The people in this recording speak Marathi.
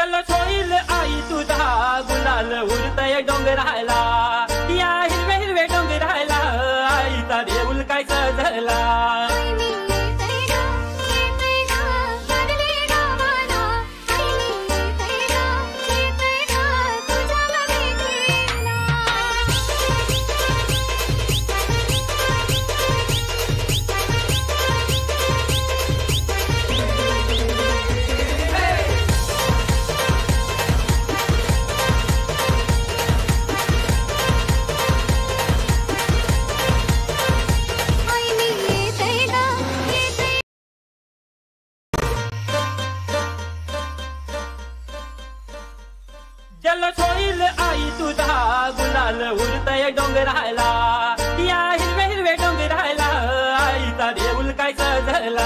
जलत होईल आई तुझा गुलाल उडतय डोंगराला या हिरवे हिरवे डोंगराला आईचा देऊळ काय सजला जलत होईल आई तुझा गुलाल उडतय डोंगराला या हिरवे हिरवे डोंगराला आईचा देऊळ काय सजला